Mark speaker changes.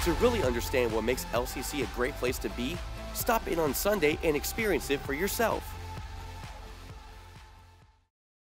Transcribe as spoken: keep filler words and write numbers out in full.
Speaker 1: To really understand what makes L C C a great place to be, stop in on Sunday and experience it for yourself.